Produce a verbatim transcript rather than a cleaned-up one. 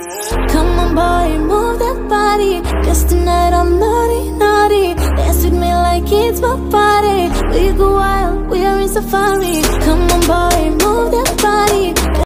Come on boy, move that body, 'cause tonight I'm naughty, naughty. Dance with me like it's my party. We go wild, we are in safari.